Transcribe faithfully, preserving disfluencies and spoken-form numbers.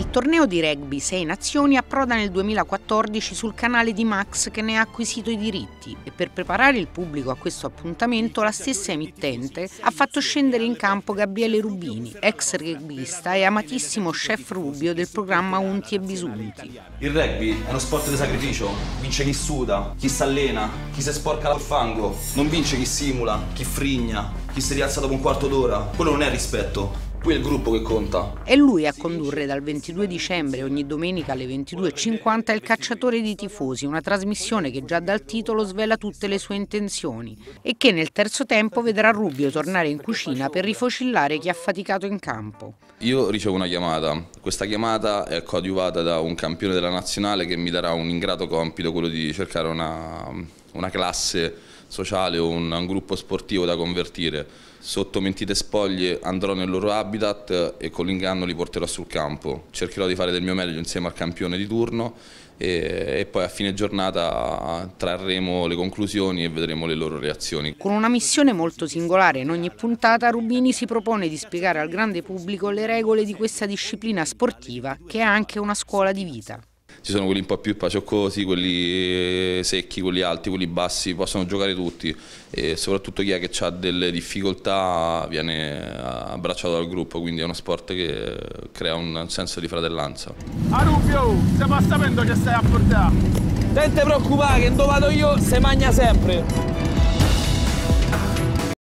Il torneo di rugby sei nazioni approda nel duemilaquattordici sul canale di Max, che ne ha acquisito i diritti, e per preparare il pubblico a questo appuntamento la stessa emittente ha fatto scendere in campo Gabriele Rubini, ex rugbista e amatissimo chef Rubio del programma Unti e Bisunti. Il rugby è uno sport di sacrificio, vince chi suda, chi si allena, chi si sporca al fango, non vince chi simula, chi frigna, chi si rialza dopo un quarto d'ora. Quello non è rispetto. Qui è il gruppo che conta. È lui a condurre dal ventidue dicembre ogni domenica alle ventidue e cinquanta Il Cacciatore di Tifosi, una trasmissione che già dal titolo svela tutte le sue intenzioni e che nel terzo tempo vedrà Rubio tornare in cucina per rifocillare chi ha faticato in campo. Io ricevo una chiamata, questa chiamata è coadiuvata da un campione della nazionale che mi darà un ingrato compito, quello di cercare una, una classe sociale o un, un gruppo sportivo da convertire. Sotto mentite spoglie andrò nel loro habitat e con l'inganno li porterò sul campo. Cercherò di fare del mio meglio insieme al campione di turno e, e poi a fine giornata trarremo le conclusioni e vedremo le loro reazioni. Con una missione molto singolare in ogni puntata, Rubini si propone di spiegare al grande pubblico le regole di questa disciplina sportiva, che è anche una scuola di vita. Ci sono quelli un po' più pacioccosi, quelli secchi, quelli alti, quelli bassi, possono giocare tutti e soprattutto chi è che ha delle difficoltà viene abbracciato dal gruppo, quindi è uno sport che crea un senso di fratellanza. A Rubio, stiamo sapendo che stai a portare. Non ti preoccupare che dove vado io si mangia sempre.